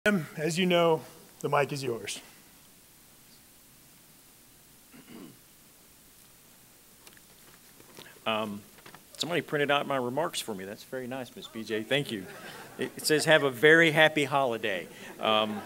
As you know, the mic is yours. Somebody printed out my remarks for me. That's very nice, Ms. BJ. Thank you. It says, have a very happy holiday. Wow.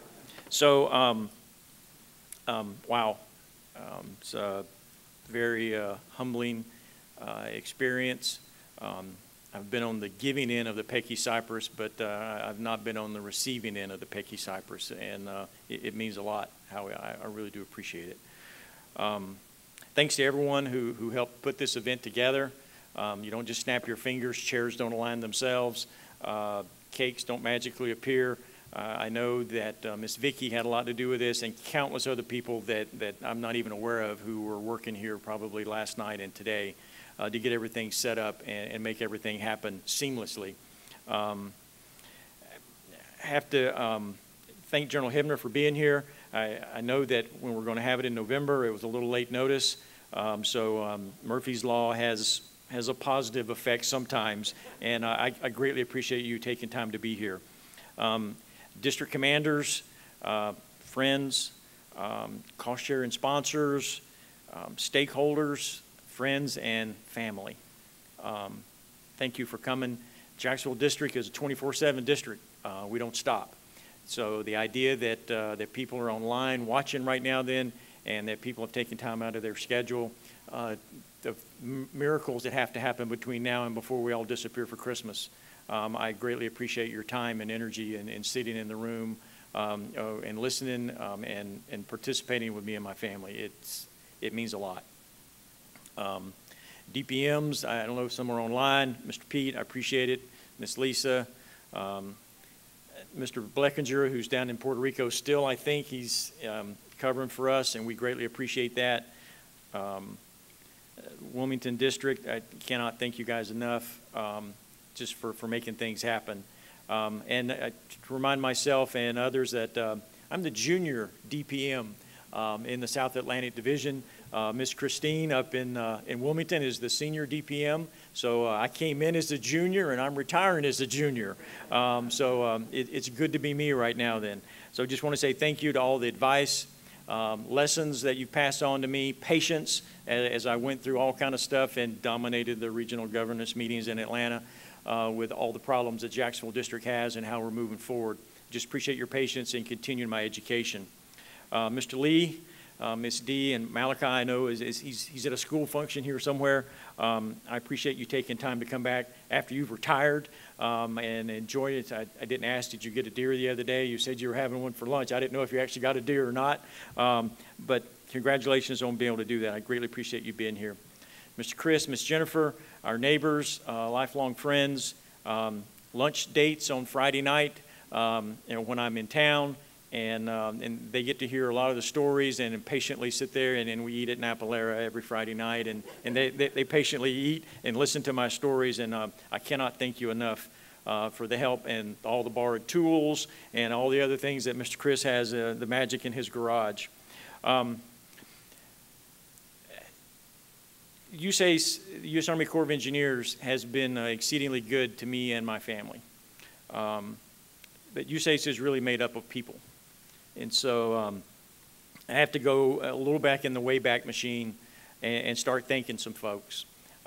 It's a very humbling experience. I've been on the giving end of the Pecky Cypress, but I've not been on the receiving end of the Pecky Cypress, and it means a lot. I really do appreciate it. Thanks to everyone who helped put this event together. You don't just snap your fingers, chairs don't align themselves, cakes don't magically appear. I know that Ms. Vicki had a lot to do with this, and countless other people that I'm not even aware of who were working here probably last night and today to get everything set up and make everything happen seamlessly. Have to thank General Hibner for being here. I know that when we're going to have it in November, it was a little late notice, so Murphy's Law has a positive effect sometimes, and I greatly appreciate you taking time to be here. District commanders, friends, cost-sharing sponsors, stakeholders, friends, and family. Thank you for coming. Jacksonville District is a 24/7 district. We don't stop. So the idea that people are online watching right now then, and that people have taken time out of their schedule, the miracles that have to happen between now and before we all disappear for Christmas. I greatly appreciate your time and energy and sitting in the room and listening and participating with me and my family. It means a lot. DPMs, I don't know if some are online. Mr. Pete, I appreciate it. Miss Lisa, Mr. Bleckinger, who's down in Puerto Rico still, I think he's covering for us, and we greatly appreciate that. Wilmington District, I cannot thank you guys enough just for making things happen. And to remind myself and others that I'm the junior DPM in the South Atlantic Division. Miss Christine up in Wilmington is the senior DPM. So I came in as a junior, and I'm retiring as a junior. It's good to be me right now then. So just want to say thank you to all the advice, lessons that you've passed on to me, patience as I went through all kind of stuff and dominated the regional governance meetings in Atlanta with all the problems that Jacksonville District has and how we're moving forward. Just appreciate your patience and continuing my education. Mr. Lee, Miss D, and Malachi, I know he's at a school function here somewhere. I appreciate you taking time to come back after you've retired and enjoy it. I didn't ask, did you get a deer the other day? You said you were having one for lunch. I didn't know if you actually got a deer or not, but congratulations on being able to do that. I greatly appreciate you being here. Mr. Chris, Miss Jennifer, our neighbors, lifelong friends, lunch dates on Friday night when I'm in town. And they get to hear a lot of the stories and patiently sit there, and we eat at Napolera every Friday night, and they patiently eat and listen to my stories, and I cannot thank you enough for the help and all the borrowed tools and all the other things that Mr. Chris has, the magic in his garage. U.S. Army Corps of Engineers has been exceedingly good to me and my family. But USACE is really made up of people. And so I have to go a little back in the Wayback Machine and start thanking some folks.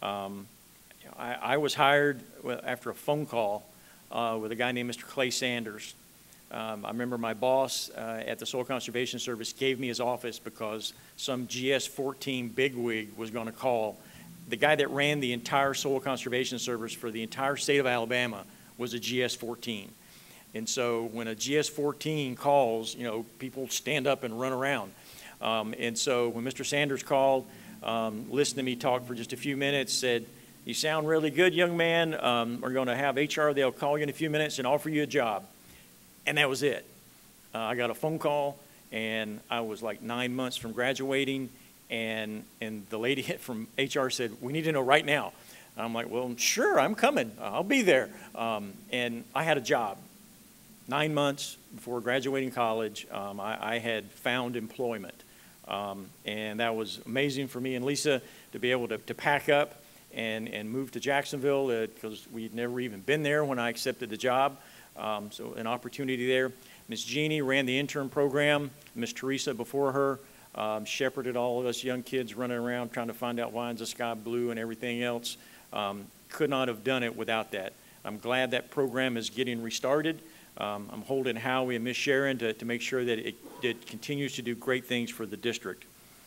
I was hired after a phone call with a guy named Mr. Clay Sanders. I remember my boss at the Soil Conservation Service gave me his office because some GS-14 bigwig was going to call. The guy that ran the entire Soil Conservation Service for the entire state of Alabama was a GS-14. And so when a GS-14 calls, you know, people stand up and run around. And so when Mr. Sanders called, listened to me talk for just a few minutes, said, "You sound really good, young man. We're going to have HR. They'll call you in a few minutes and offer you a job." And that was it. I got a phone call, and I was like 9 months from graduating, and the lady from HR said, "We need to know right now." I'm like, "Well, sure, I'm coming. I'll be there." And I had a job. 9 months before graduating college, I had found employment. And that was amazing for me and Lisa to be able to pack up and move to Jacksonville because we'd never even been there when I accepted the job. So an opportunity there. Ms. Jeannie ran the intern program. Ms. Teresa before her shepherded all of us young kids running around trying to find out why is the sky blue and everything else. Could not have done it without that. I'm glad that program is getting restarted. I'm holding Howie and Miss Sharon to make sure that it continues to do great things for the district.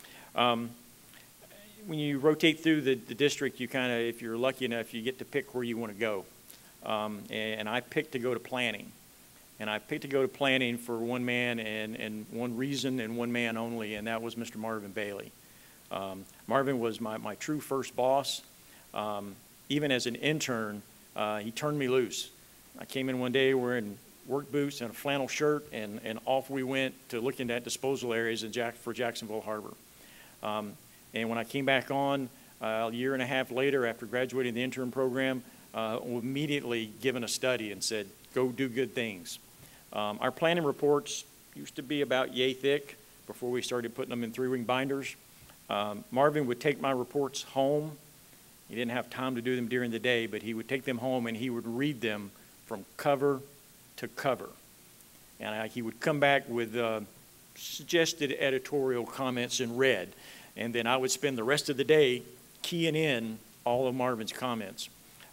When you rotate through the district, you kind of, if you're lucky enough, you get to pick where you want to go. And I picked to go to planning. And I picked to go to planning for one man and one reason and one man only, and that was Mr. Marvin Bailey. Marvin was my true first boss. Even as an intern, he turned me loose. I came in one day wearing work boots and a flannel shirt, and off we went to looking at disposal areas for Jacksonville Harbor. And when I came back on a year and a half later after graduating the intern program, immediately given a study and said, go do good things. Our planning reports used to be about yay thick before we started putting them in 3-ring binders. Marvin would take my reports home. He didn't have time to do them during the day, but he would take them home and he would read them from cover to cover. And he would come back with suggested editorial comments in red. And then I would spend the rest of the day keying in all of Marvin's comments.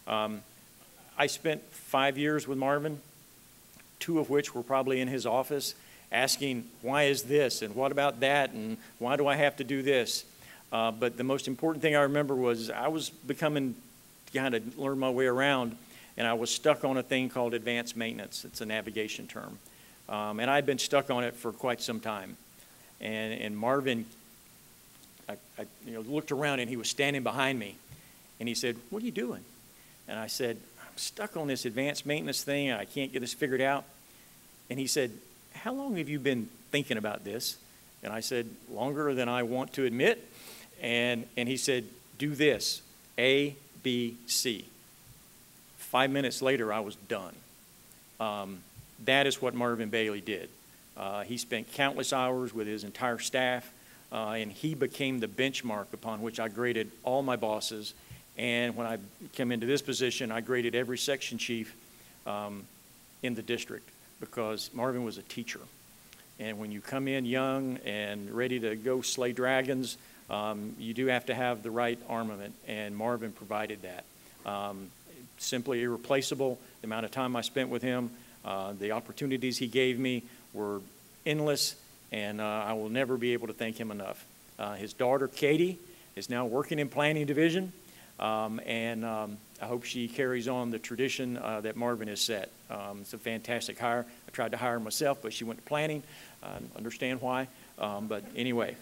I spent 5 years with Marvin, 2 of which were probably in his office, asking, why is this, and what about that, and why do I have to do this? But the most important thing I remember was I was becoming, kind of learn my way around, and I was stuck on a thing called advanced maintenance. It's a navigation term. And I'd been stuck on it for quite some time. And Marvin, I looked around and he was standing behind me, and he said, what are you doing? And I said, I'm stuck on this advanced maintenance thing, and I can't get this figured out. And he said, how long have you been thinking about this? And I said, longer than I want to admit. And he said, do this, A, B, C. 5 minutes later, I was done. That is what Marvin Bailey did. He spent countless hours with his entire staff, and he became the benchmark upon which I graded all my bosses. And when I came into this position, I graded every section chief in the district because Marvin was a teacher. And when you come in young and ready to go slay dragons, you do have to have the right armament, and Marvin provided that. Simply irreplaceable. The amount of time I spent with him, the opportunities he gave me were endless, and I will never be able to thank him enough. His daughter, Katie, is now working in planning division. I hope she carries on the tradition that Marvin has set. It's a fantastic hire. I tried to hire her myself, but she went to planning. I understand why, but anyway.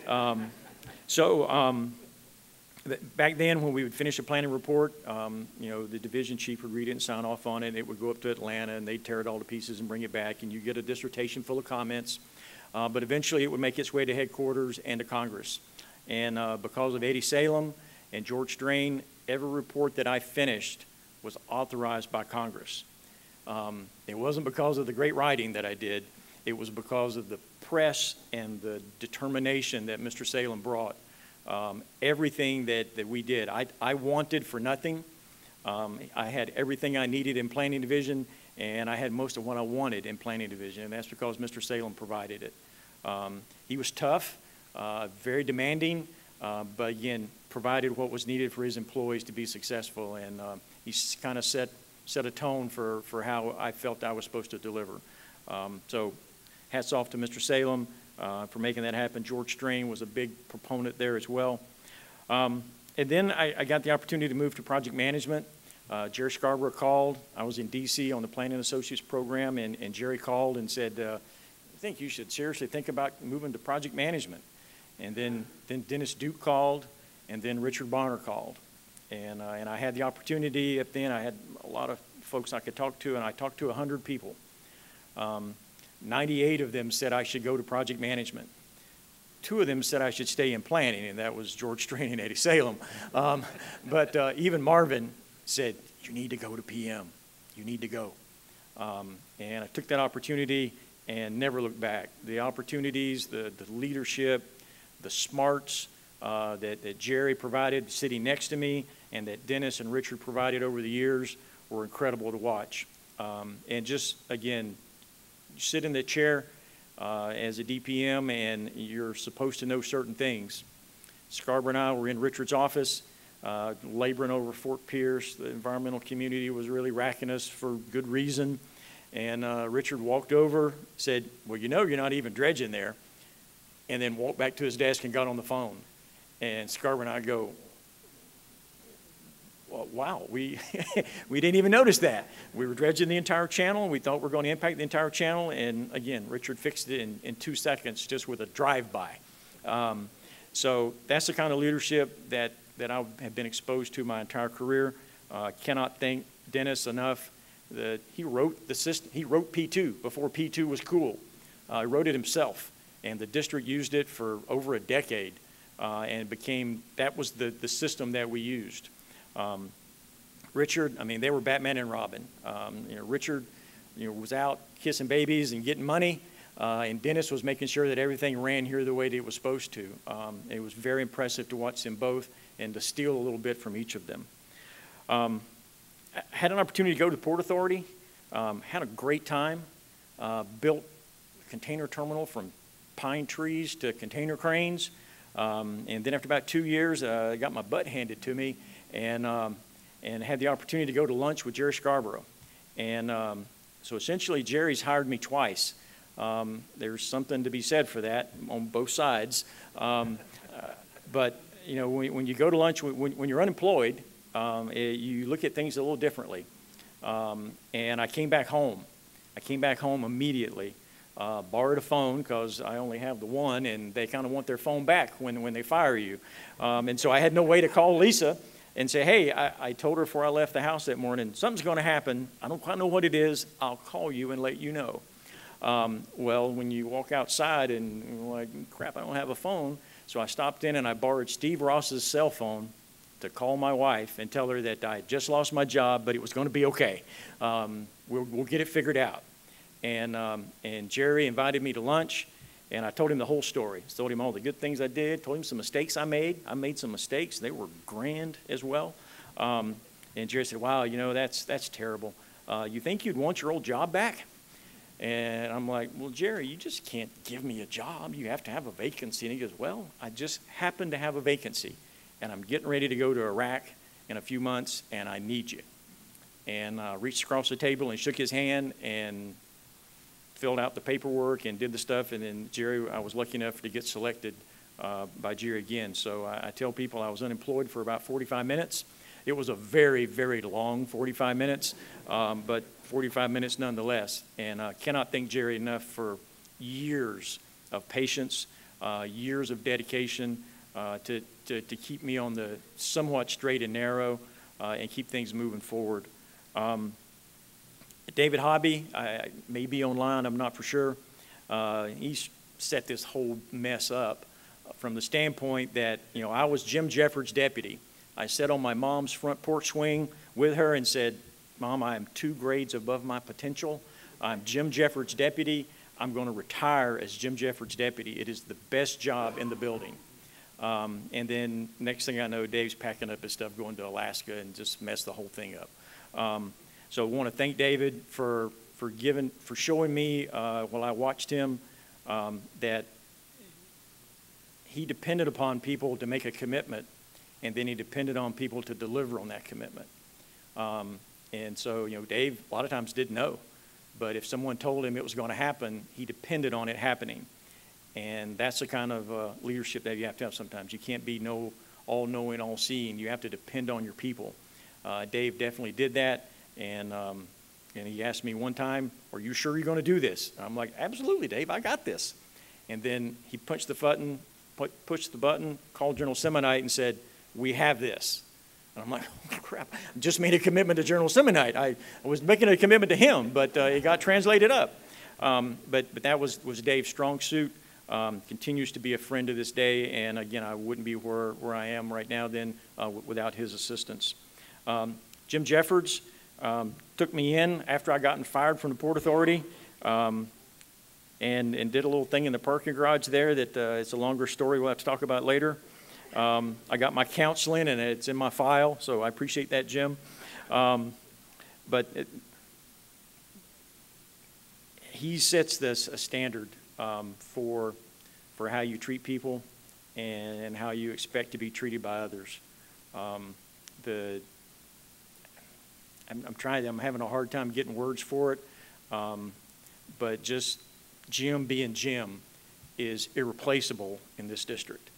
Back then when we would finish a planning report, the division chief would read it and sign off on it. It would go up to Atlanta, and they'd tear it all to pieces and bring it back, and you get a dissertation full of comments. But eventually it would make its way to headquarters and to Congress. And because of Eddie Salem and George Strain, every report that I finished was authorized by Congress. It wasn't because of the great writing that I did. It was because of the press and the determination that Mr. Salem brought. Everything that we did, I wanted for nothing. I had everything I needed in planning division, and I had most of what I wanted in planning division, and that's because Mr. Salem provided it. He was tough, very demanding, but again, provided what was needed for his employees to be successful, and he kind of set a tone for how I felt I was supposed to deliver. So hats off to Mr. Salem for making that happen. George Strain was a big proponent there as well. And then I got the opportunity to move to project management. Jerry Scarborough called. I was in D.C. on the Planning Associates program, and Jerry called and said, I think you should seriously think about moving to project management. And then Dennis Duke called, and then Richard Bonner called. And I had the opportunity at then. I had a lot of folks I could talk to, and I talked to 100 people. 98 of them said I should go to project management. 2 of them said I should stay in planning, and that was George Strain and Eddie Salem. But even Marvin said, you need to go to PM. You need to go. And I took that opportunity and never looked back. The opportunities, the leadership, the smarts that Jerry provided sitting next to me and that Dennis and Richard provided over the years were incredible to watch. And just, again, sit in the chair as a DPM, and you're supposed to know certain things. Scarborough and I were in Richard's office, laboring over Fort Pierce. The environmental community was really racking us for good reason. And Richard walked over, said, well, you know you're not even dredging there, and then walked back to his desk and got on the phone. And Scarborough and I go, well, wow, we didn't even notice that. We were dredging the entire channel. We thought we were going to impact the entire channel. And again, Richard fixed it in 2 seconds just with a drive-by. So that's the kind of leadership that I have been exposed to my entire career. Cannot thank Dennis enough. He wrote the system. He wrote P2 before P2 was cool. He wrote it himself, and the district used it for over a decade, and that was the system that we used. Richard, I mean, they were Batman and Robin. Richard, was out kissing babies and getting money, and Dennis was making sure that everything ran here the way that it was supposed to. It was very impressive to watch them both and to steal a little bit from each of them. I had an opportunity to go to the Port Authority, had a great time, built a container terminal from pine trees to container cranes, and then after about 2 years, I got my butt handed to me, and had the opportunity to go to lunch with Jerry Scarborough. And so essentially, Jerry's hired me twice. There's something to be said for that on both sides. But when you go to lunch, when you're unemployed, you look at things a little differently. And I came back home. I came back home immediately. Borrowed a phone because I only have the one, and they kind of want their phone back when they fire you. And so I had no way to call Lisa and say, hey, I told her before I left the house that morning, something's going to happen. I don't quite know what it is. I'll call you and let you know. Well, when you walk outside and you're like, crap, I don't have a phone. So I stopped in and I borrowed Steve Ross's cell phone to call my wife and tell her that I had just lost my job, but it was going to be okay. We'll get it figured out. And Jerry invited me to lunch, and I told him the whole story. I told him all the good things I did, told him some mistakes I made. I made some mistakes. They were grand as well. And Jerry said, wow, that's terrible. You think you'd want your old job back? And I'm like, well, Jerry, you just can't give me a job. You have to have a vacancy. And he goes, well, I just happen to have a vacancy, and I'm getting ready to go to Iraq in a few months, and I need you. And reached across the table and shook his hand and filled out the paperwork and did the stuff. And then Jerry, I was lucky enough to get selected by Jerry again. So I tell people I was unemployed for about 45 minutes. It was a very, very long 45 minutes, but 45 minutes nonetheless. And I cannot thank Jerry enough for years of patience, years of dedication to keep me on the somewhat straight and narrow and keep things moving forward. David Hobby, I may be online, I'm not for sure. He's set this whole mess up from the standpoint that, I was Jim Jeffords' deputy. I sat on my mom's front porch swing with her and said, Mom, I am 2 grades above my potential. I'm Jim Jeffords' deputy. I'm going to retire as Jim Jeffords' deputy. It is the best job in the building. And then next thing I know, Dave's packing up his stuff, going to Alaska, and just messed the whole thing up. So I want to thank David for showing me while I watched him that he depended upon people to make a commitment, and then he depended on people to deliver on that commitment. And so, Dave a lot of times didn't know, but if someone told him it was going to happen, he depended on it happening. And that's the kind of leadership that you have to have sometimes. You can't be all-knowing, all-seeing. You have to depend on your people. Dave definitely did that. And he asked me one time, are you sure you're going to do this? And I'm like, absolutely, Dave, I got this. And then he pushed the button, called General Semonite and said, we have this. And I'm like, oh, crap, I just made a commitment to General Semonite. I was making a commitment to him, but it got translated up. But that was Dave's strong suit, continues to be a friend to this day. And again, I wouldn't be where I am right now then without his assistance. Jim Jeffords took me in after I gotten fired from the Port Authority and did a little thing in the parking garage there that it's a longer story we'll have to talk about later. I got my counseling, and it's in my file, so I appreciate that, Jim. But he sets this a standard for how you treat people and how you expect to be treated by others. I'm having a hard time getting words for it, but just Jim being Jim is irreplaceable in this district.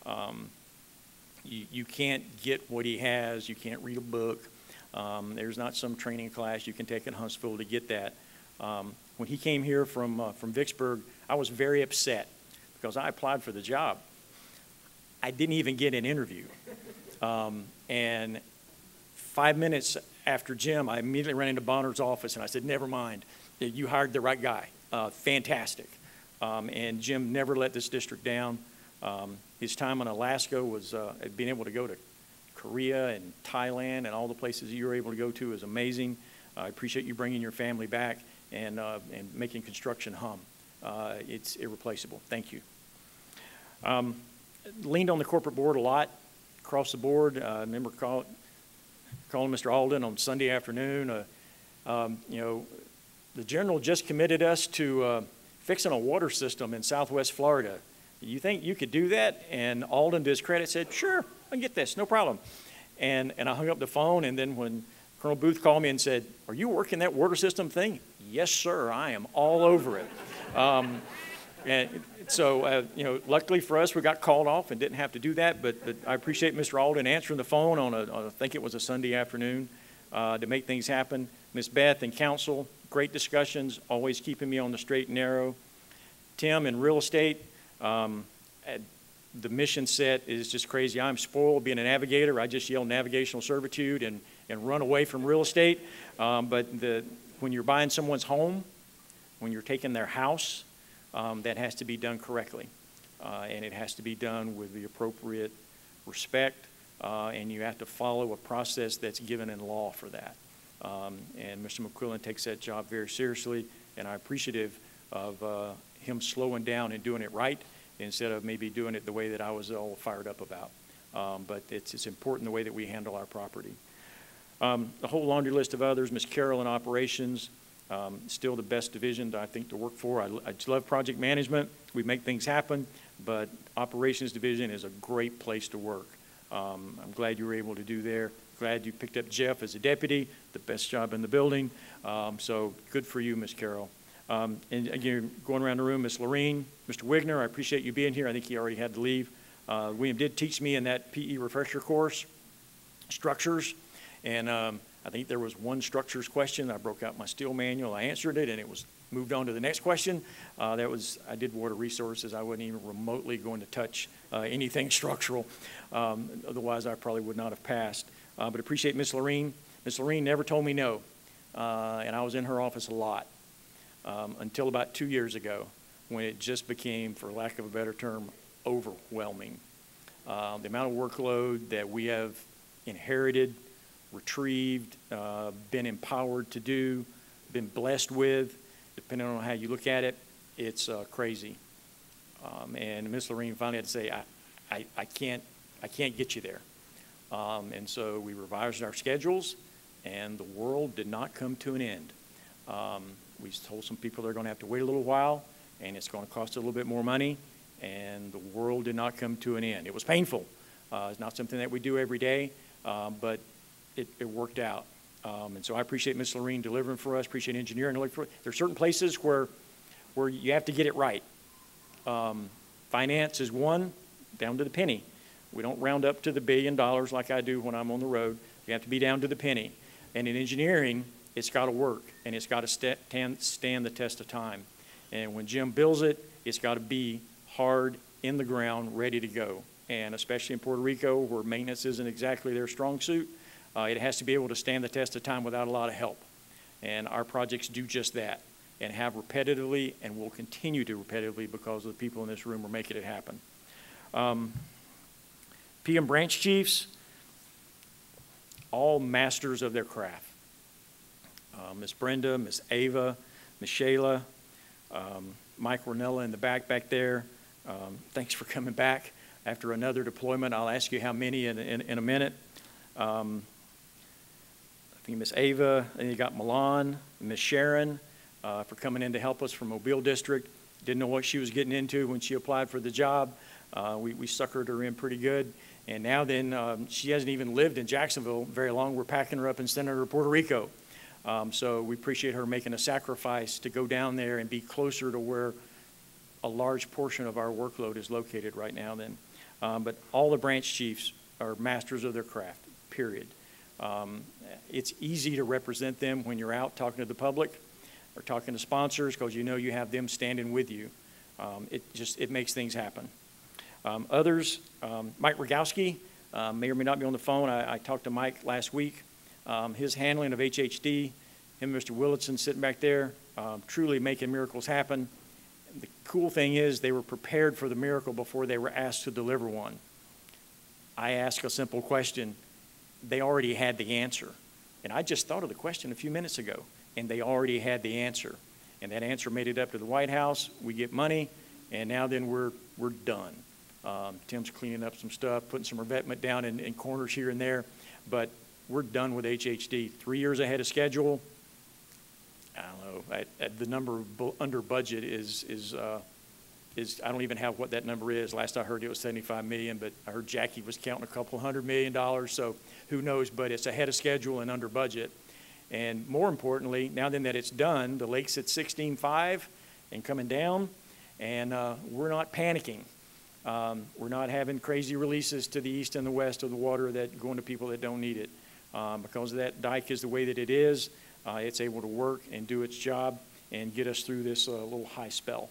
You can't get what he has. You can't read a book. There's not some training class you can take in Huntsville to get that. When he came here from Vicksburg, I was very upset because I applied for the job. I didn't even get an interview. And 5 minutes after Jim, I immediately ran into Bonner's office and I said, never mind, you hired the right guy. Fantastic. And Jim never let this district down. His time in Alaska was being able to go to Korea and Thailand and all the places you were able to go to is amazing. I appreciate you bringing your family back and making construction hum. It's irreplaceable. Thank you. Leaned on the corporate board a lot, across the board. I remember calling Mr. Alden on Sunday afternoon. You know, the general just committed us to fixing a water system in Southwest Florida. You think you could do that? And Alden, to his credit, said, sure, I can get this, no problem. And I hung up the phone, and then when Colonel Booth called me and said, are you working that water system thing? Yes, sir, I am all over it. And so, you know, luckily for us, we got called off and didn't have to do that, but I appreciate Mr. Alden answering the phone on I think it was a Sunday afternoon to make things happen. Ms. Beth and council, great discussions, always keeping me on the straight and narrow. Tim in real estate, the mission set is just crazy. I'm spoiled being a navigator. I just yell navigational servitude and run away from real estate. But when you're buying someone's home, when you're taking their house, that has to be done correctly. And it has to be done with the appropriate respect. And you have to follow a process that's given in law for that. And Mr. McQuillan takes that job very seriously. And I'm appreciative of him slowing down and doing it right instead of maybe doing it the way that I was all fired up about. But it's important the way that we handle our property. A whole laundry list of others. Ms. Carroll in operations, still the best division I think to work for. I just love project management. We make things happen, but operations division is a great place to work. I'm glad you were able to do there. Glad you picked up Jeff as a deputy, the best job in the building. So good for you, Ms. Carroll. And again, going around the room, Ms. Lorene, Mr. Wigner, I appreciate you being here. I think he already had to leave. William did teach me in that PE refresher course, structures, and I think there was one structures question. I broke out my steel manual, I answered it, and it was moved on to the next question. I did water resources. I wasn't even remotely going to touch anything structural. Otherwise, I probably would not have passed. But appreciate Ms. Lorene. Ms. Lorene never told me no, and I was in her office a lot. Until about 2 years ago, when it just became, for lack of a better term, overwhelming. The amount of workload that we have inherited, retrieved, been empowered to do, been blessed with, depending on how you look at it, it's crazy. And Ms. Lorene finally had to say, I can't get you there. And so we revised our schedules, and the world did not come to an end. We told some people they're going to have to wait a little while, and it's going to cost a little bit more money, and the world did not come to an end. It was painful. It's not something that we do every day, but it worked out. And so I appreciate Ms. Lorene delivering for us, appreciate engineering delivering for us. There are certain places where you have to get it right. Finance is one, down to the penny. We don't round up to the $1 billion like I do when I'm on the road. You have to be down to the penny. And in engineering, it's got to work, and it's got to stand the test of time. And when Jim builds it, it's got to be hard, in the ground, ready to go. And especially in Puerto Rico, where maintenance isn't exactly their strong suit, it has to be able to stand the test of time without a lot of help. And our projects do just that, and have repetitively, and will continue to repetitively because of the people in this room are making it happen. PM branch chiefs, all masters of their craft. Miss Brenda, Miss Ava, Miss Shayla, Mike Ornella in the back there. Thanks for coming back after another deployment. I'll ask you how many in a minute. I think Miss Ava, and you got Milan, Miss Sharon, for coming in to help us from Mobile District. Didn't know what she was getting into when she applied for the job. We suckered her in pretty good. And now then, she hasn't even lived in Jacksonville very long. We're packing her up and sending her to Puerto Rico. So we appreciate her making a sacrifice to go down there and be closer to where a large portion of our workload is located right now then. But all the branch chiefs are masters of their craft, period. It's easy to represent them when you're out talking to the public or talking to sponsors, because you know you have them standing with you. It makes things happen. Others, Mike Rogowski may or may not be on the phone. I talked to Mike last week. His handling of HHD, him and Mr. Willitson sitting back there, truly making miracles happen. The cool thing is they were prepared for the miracle before they were asked to deliver one. I asked a simple question. They already had the answer. And I just thought of the question a few minutes ago, and they already had the answer. And that answer made it up to the White House. We get money, and now then we're done. Tim's cleaning up some stuff, putting some revetment down in corners here and there, but we're done with HHD. 3 years ahead of schedule. I don't know. The number under budget is I don't even have what that number is. Last I heard it was 75 million, but I heard Jackie was counting a couple $100 million, so who knows, but it's ahead of schedule and under budget. And more importantly, now then that it's done, the lake's at 16.5 and coming down, and we're not panicking. We're not having crazy releases to the east and the west of the water that going to people that don't need it. Because that dike is the way that it is, it's able to work and do its job and get us through this little high spell.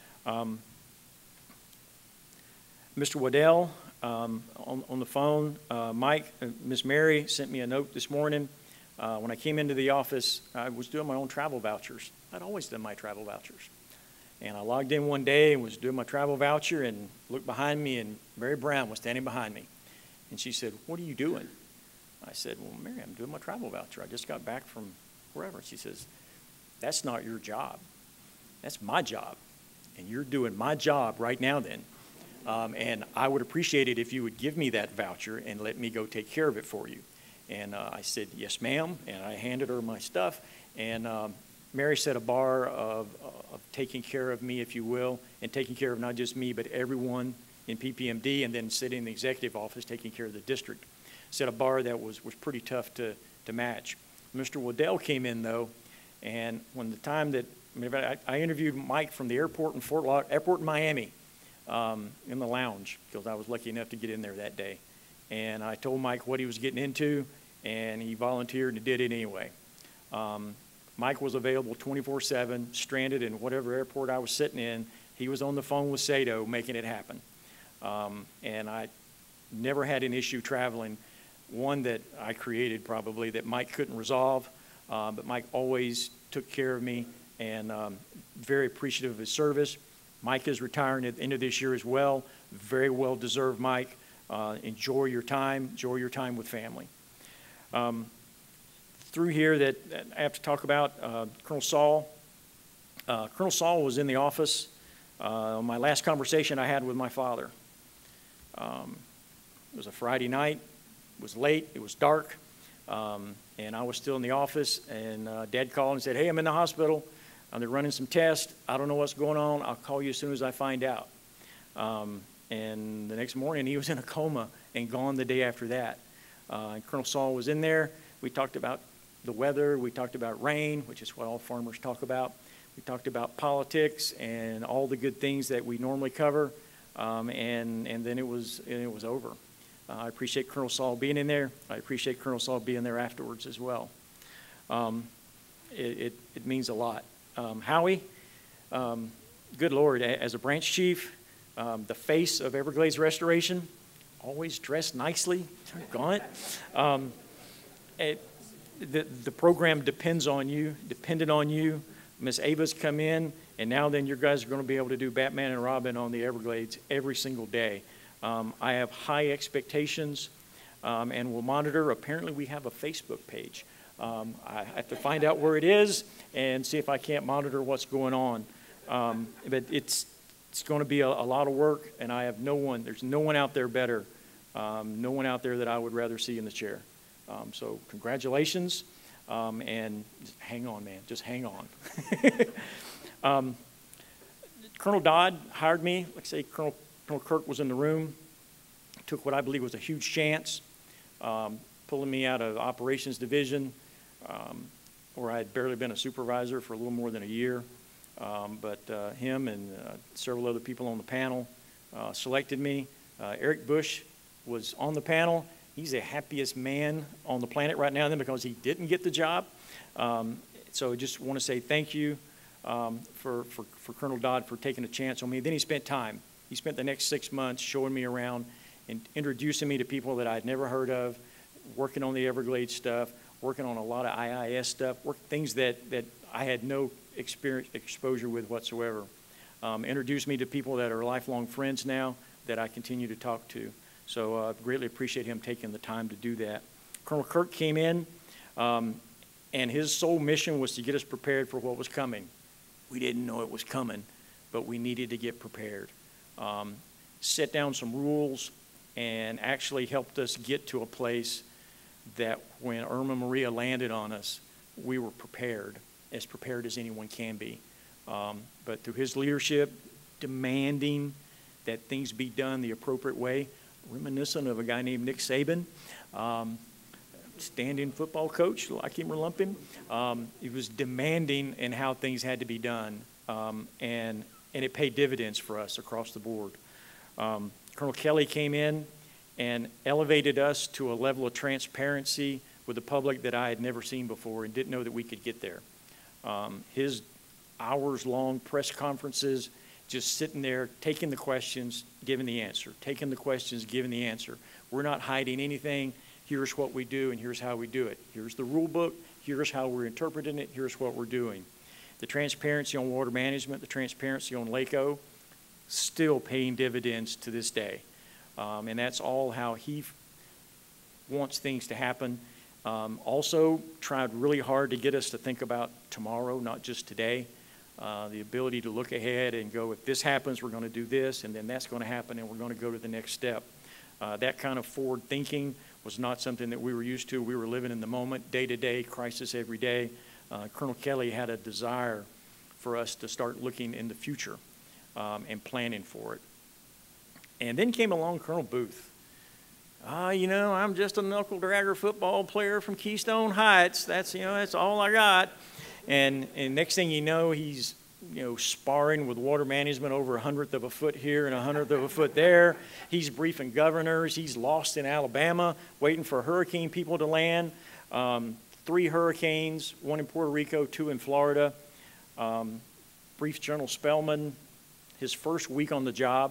Mr. Waddell on the phone, Mike, Miss Mary sent me a note this morning. When I came into the office, I was doing my own travel vouchers. I'd always done my travel vouchers. And I logged in one day and was doing my travel voucher and looked behind me, and Mary Brown was standing behind me. And she said, "What are you doing?" I said, "Well, Mary, I'm doing my travel voucher. I just got back from wherever." She says, "That's not your job. That's my job. And you're doing my job right now then. And I would appreciate it if you would give me that voucher and let me go take care of it for you." And I said, "Yes, ma'am." And I handed her my stuff. And Mary set a bar of taking care of me, if you will, and taking care of not just me, but everyone in PPMD, and then sitting in the executive office taking care of the district. Set a bar that was pretty tough to match. Mr. Waddell came in, though, and when the time that, I interviewed Mike from the airport in airport in Miami in the lounge, because I was lucky enough to get in there that day. And I told Mike what he was getting into, and he volunteered and did it anyway. Mike was available 24/7, stranded in whatever airport I was sitting in. He was on the phone with Sato making it happen. And I never had an issue traveling, one that I created probably that Mike couldn't resolve, but Mike always took care of me, and very appreciative of his service. Mike is retiring at the end of this year as well. Very well deserved, Mike. Enjoy your time with family. Through here that I have to talk about, Colonel Saul. Colonel Saul was in the office on my last conversation I had with my father. It was a Friday night. It was late. It was dark. And I was still in the office, and Dad called and said, "Hey, I'm in the hospital. They're running some tests. I don't know what's going on. I'll call you as soon as I find out." And the next morning, he was in a coma and gone the day after that. And Colonel Saul was in there. We talked about the weather. We talked about rain, which is what all farmers talk about. We talked about politics and all the good things that we normally cover. And then it was over. I appreciate Colonel Saul being in there. I appreciate Colonel Saul being there afterwards as well. It means a lot. Howie, good Lord, as a branch chief, the face of Everglades Restoration, always dressed nicely, gaunt. The program depended on you. Miss Ava's come in, and now then you guys are going to be able to do Batman and Robin on the Everglades every single day. I have high expectations, and we'll monitor. Apparently we have a Facebook page. I have to find out where it is and see if I can't monitor what's going on. But it's going to be a lot of work, and I have there's no one out there better, no one out there that I would rather see in the chair. So congratulations. And just hang on, man, just hang on. Colonel Dodd hired me. Like I say, Colonel Kirk was in the room, took what I believe was a huge chance, pulling me out of operations division, where I had barely been a supervisor for a little more than a year. But him and several other people on the panel selected me. Eric Bush was on the panel. He's the happiest man on the planet right now then because he didn't get the job. So I just want to say thank you for Colonel Dodd for taking a chance on me. Then he spent time. He spent the next 6 months showing me around and introducing me to people that I'd never heard of, working on the Everglades stuff, working on a lot of IIS stuff, things that I had no exposure with whatsoever. Introduced me to people that are lifelong friends now that I continue to talk to. So I greatly appreciate him taking the time to do that. Colonel Kirk came in, and his sole mission was to get us prepared for what was coming. We didn't know it was coming, but we needed to get prepared. Set down some rules and actually helped us get to a place that when Irma Maria landed on us, we were prepared as anyone can be. But through his leadership, demanding that things be done the appropriate way, reminiscent of a guy named Nick Saban, stand-in football coach, like him or lump him. He was demanding in how things had to be done, and it paid dividends for us across the board. Colonel Kelly came in and elevated us to a level of transparency with the public that I had never seen before and didn't know that we could get there. His hours-long press conferences, just sitting there, taking the questions, giving the answer, taking the questions, giving the answer. We're not hiding anything. Here's what we do, and here's how we do it. Here's the rule book. Here's how we're interpreting it. Here's what we're doing. The transparency on water management, the transparency on LACO, still paying dividends to this day. And that's all how he wants things to happen. Also tried really hard to get us to think about tomorrow, not just today. The ability to look ahead and go, if this happens, we're going to do this, and then that's going to happen, and we're going to go to the next step. That kind of forward thinking was not something that we were used to. We were living in the moment, day to day, crisis every day. Colonel Kelly had a desire for us to start looking in the future and planning for it. And then came along Colonel Booth. You know, I'm just a knuckle dragger football player from Keystone Heights. That's all I got. And next thing you know, he's, sparring with water management over 1/100 of a foot here and 1/100 of a foot there. He's briefing governors. He's lost in Alabama, waiting for hurricane people to land. 3 hurricanes, 1 in Puerto Rico, 2 in Florida. Briefed General Spellman his first week on the job,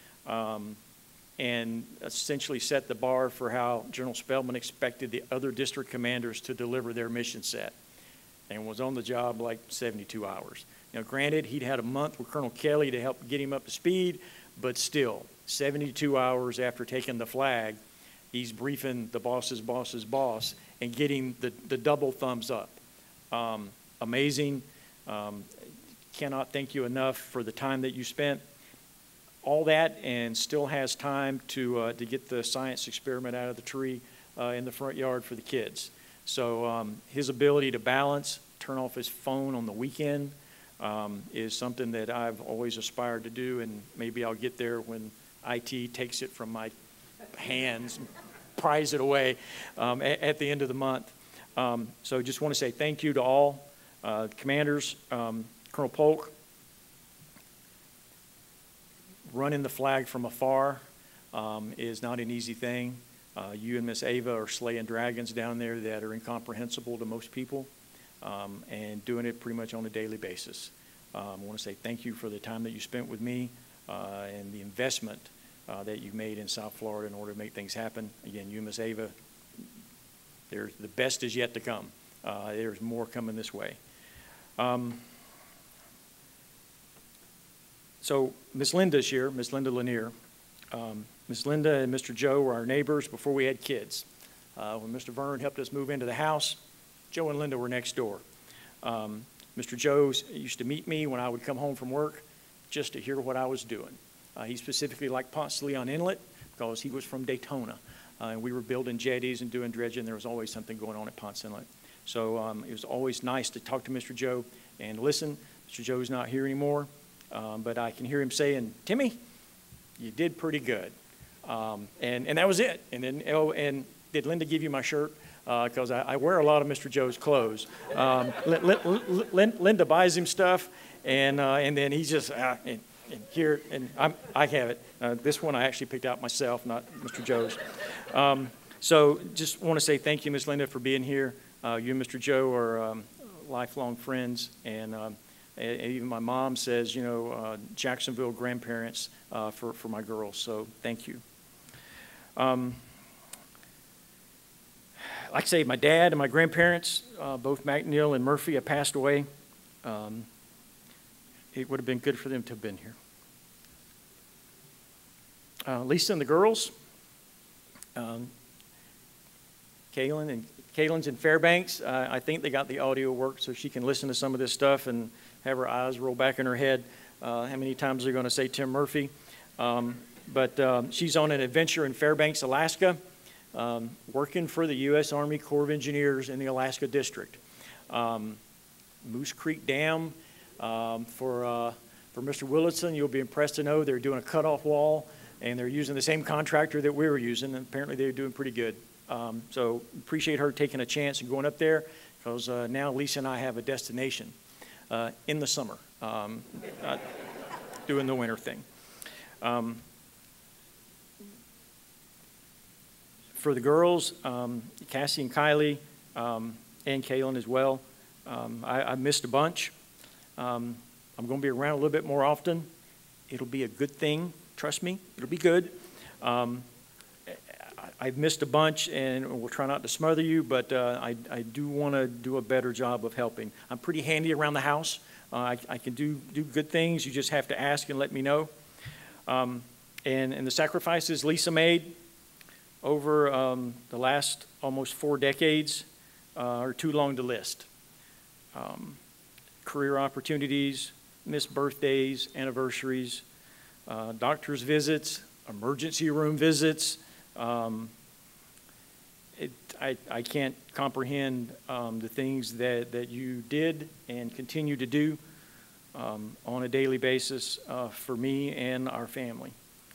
and essentially set the bar for how General Spellman expected the other district commanders to deliver their mission set, and was on the job like 72 hours. Now, granted, he'd had a month with Colonel Kelly to help get him up to speed, but still, 72 hours after taking the flag, he's briefing the boss's boss's boss and getting the double thumbs up. Amazing. Cannot thank you enough for the time that you spent. All that, and still has time to get the science experiment out of the tree in the front yard for the kids. So his ability to balance, turn off his phone on the weekend, is something that I've always aspired to do, and maybe I'll get there when IT takes it from my hands and pries it away at the end of the month. So just want to say thank you to all commanders. Colonel Polk, running the flag from afar is not an easy thing. You and Miss Ava are slaying dragons down there that are incomprehensible to most people, and doing it pretty much on a daily basis. I want to say thank you for the time that you spent with me and the investment that you made in South Florida in order to make things happen. Again, you and Miss Ava, the best is yet to come. There's more coming this way. So Miss Linda's here, Miss Linda Lanier. Miss Linda and Mr. Joe were our neighbors before we had kids. When Mr. Vern helped us move into the house, Joe and Linda were next door. Mr. Joe used to meet me when I would come home from work just to hear what I was doing. He specifically liked Ponce de Leon Inlet because he was from Daytona. And we were building jetties and doing dredging. There was always something going on at Ponce Inlet. So it was always nice to talk to Mr. Joe and listen. Mr. Joe's not here anymore, but I can hear him saying, "Timmy, you did pretty good." And that was it. And then, oh, and did Linda give you my shirt? Because I wear a lot of Mr. Joe's clothes. Linda buys him stuff, and then he just, and here, and I have it. This one I actually picked out myself, not Mr. Joe's. So just want to say thank you, Miss Linda, for being here. You and Mr. Joe are lifelong friends, and even my mom says, you know, Jacksonville grandparents for my girls, so thank you. Like I say, my dad and my grandparents, both McNeil and Murphy, have passed away. It would have been good for them to have been here. Lisa and the girls, Kaylin's in Fairbanks. I think they got the audio worked so she can listen to some of this stuff and have her eyes roll back in her head. How many times they're going to say Tim Murphy? But she's on an adventure in Fairbanks, Alaska, working for the U.S. Army Corps of Engineers in the Alaska District. Moose Creek Dam, for Mr. Willitson, you'll be impressed to know they're doing a cutoff wall, and they're using the same contractor that we were using, and apparently they're doing pretty good. So appreciate her taking a chance and going up there, because now Lisa and I have a destination in the summer, doing the winter thing. For the girls, Cassie and Kylie, and Kaylin as well, I missed a bunch. I'm going to be around a little bit more often. It'll be a good thing. Trust me, it'll be good. I've missed a bunch, and we'll try not to smother you, but I do want to do a better job of helping. I'm pretty handy around the house. I can do good things. You just have to ask and let me know. And the sacrifices Lisa made over the last almost 4 decades are too long to list. Career opportunities, missed birthdays, anniversaries, doctor's visits, emergency room visits. I can't comprehend the things that you did and continue to do on a daily basis for me and our family.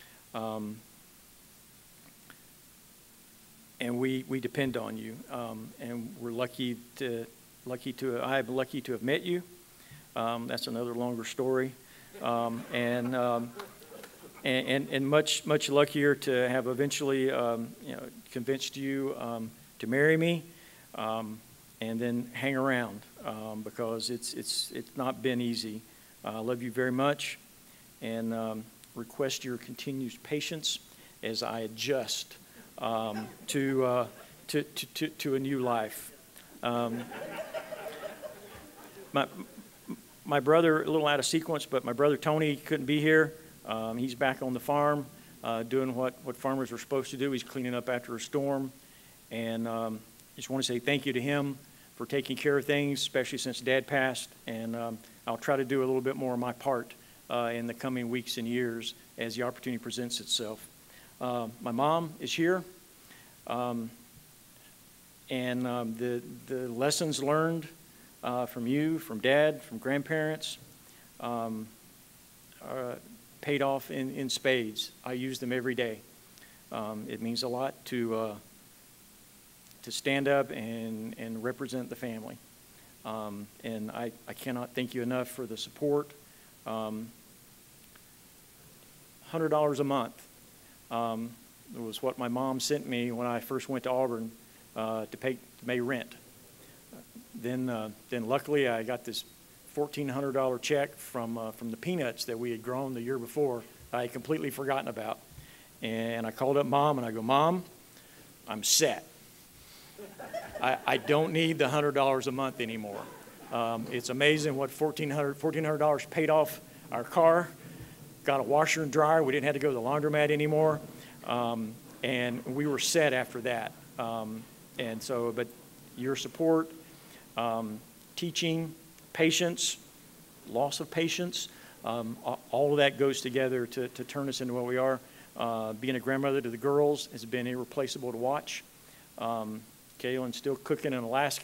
And we depend on you, and we're lucky to I'm lucky to have met you. That's another longer story, and much luckier to have eventually convinced you to marry me, and then hang around because it's not been easy. I love you very much, and request your continued patience as I adjust to a new life. My brother, a little out of sequence, but my brother Tony couldn't be here. He's back on the farm doing what farmers are supposed to do. He's cleaning up after a storm. And just want to say thank you to him for taking care of things, especially since Dad passed. And I'll try to do a little bit more of my part in the coming weeks and years as the opportunity presents itself. My mom is here. And the lessons learned from you, from Dad, from grandparents, paid off in spades. I use them every day. It means a lot to stand up and represent the family. And I cannot thank you enough for the support. $100 a month was what my mom sent me when I first went to Auburn to pay rent. Then luckily I got this $1,400 check from the peanuts that we had grown the year before I had completely forgotten about. And I called up Mom and I go, Mom, I'm set. I don't need the $100 a month anymore. It's amazing what $1,400 paid off our car, got a washer and dryer. We didn't have to go to the laundromat anymore. And we were set after that. And so, but your support, teaching, patience, loss of patience, all of that goes together to turn us into what we are. Being a grandmother to the girls has been irreplaceable to watch. Kaylin's still cooking in Alaska.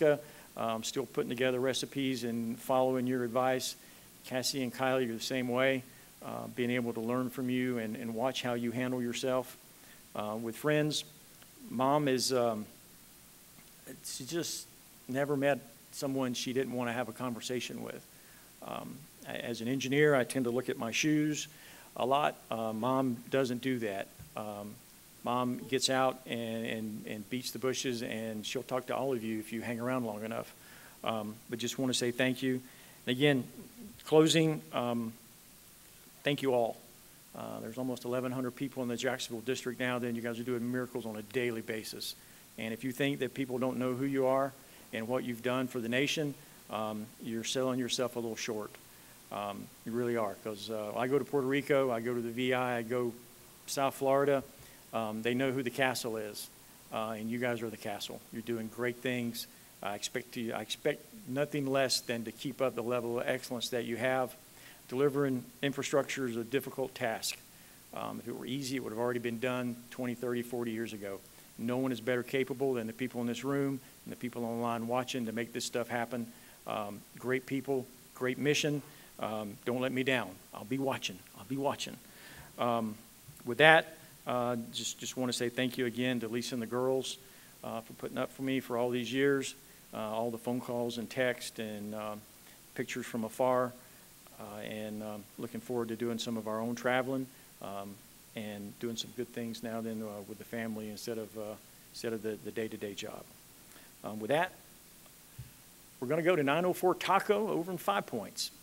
Still putting together recipes and following your advice. Cassie and Kylie are the same way, being able to learn from you and watch how you handle yourself. With friends, Mom is, she just never met someone she didn't want to have a conversation with. As an engineer, I tend to look at my shoes a lot. Mom doesn't do that. Mom gets out and beats the bushes, and she'll talk to all of you if you hang around long enough. But just want to say thank you. And again, closing, thank you all. There's almost 1,100 people in the Jacksonville district now. Then you guys are doing miracles on a daily basis. And if you think that people don't know who you are and what you've done for the nation, you're selling yourself a little short. You really are. Because I go to Puerto Rico, I go to the VI, I go South Florida. They know who the castle is, and you guys are the castle. You're doing great things. I expect nothing less than to keep up the level of excellence that you have. Delivering infrastructure is a difficult task. If it were easy, it would have already been done 20, 30, 40 years ago. No one is better capable than the people in this room and the people online watching to make this stuff happen. Great people, great mission. Don't let me down. I'll be watching. I'll be watching. With that, just want to say thank you again to Lisa and the girls for putting up for me for all these years, all the phone calls and text and pictures from afar, and looking forward to doing some of our own traveling and doing some good things now then with the family instead of the day-to-day job. With that, we're going to go to 904 Taco over in 5 Points.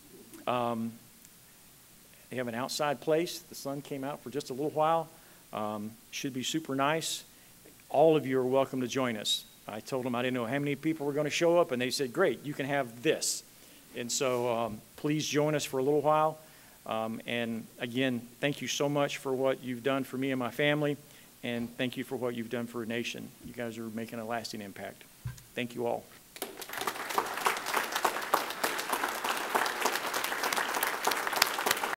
They have an outside place. The sun came out for just a little while. Should be super nice. All of you are welcome to join us. I told them I didn't know how many people were going to show up, and they said, great, you can have this. And so please join us for a little while. And again, thank you so much for what you've done for me and my family, and thank you for what you've done for a nation. You guys are making a lasting impact. Thank you all.